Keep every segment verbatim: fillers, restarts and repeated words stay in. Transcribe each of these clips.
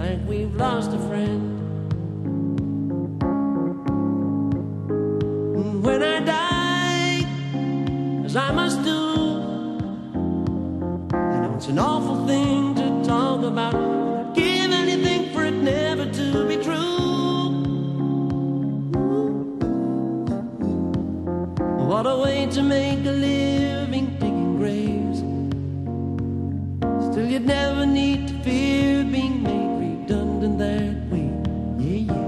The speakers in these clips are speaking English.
like we've lost a friend. And when I die, as I must do, I know it's an awful thing to talk about, I'd give anything for it never to be true. What a way to make a living digging graves. Still you'd never need to fear being made redundant that way. Yeah, yeah.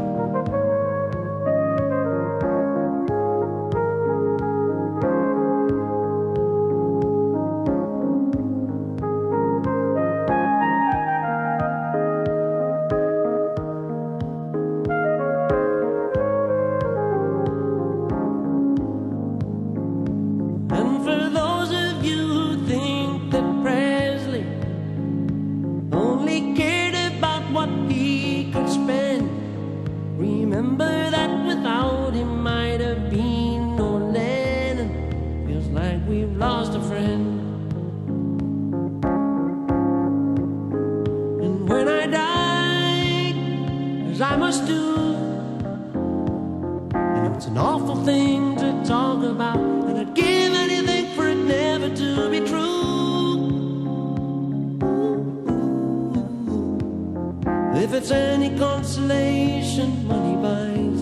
And for those of you who think that Presley only cared about what he could spend, remember that without him might have been no Lennon. Feels like we've lost a friend. And when I die, as I must do, I know it's an awful thing to talk about, and I'd give anything for it never to be true. If it's any consolation, money buys.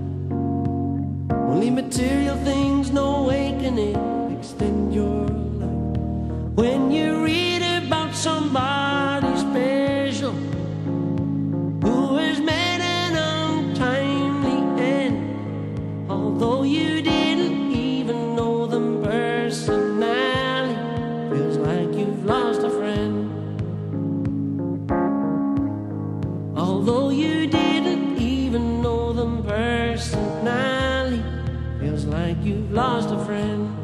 Only material things, no way can it extend your life. When you read about somebody special who has met an untimely end, although you didn't even know them personally, feels like you've lost a friend. Although you didn't even know them personally, feels like you've lost a friend.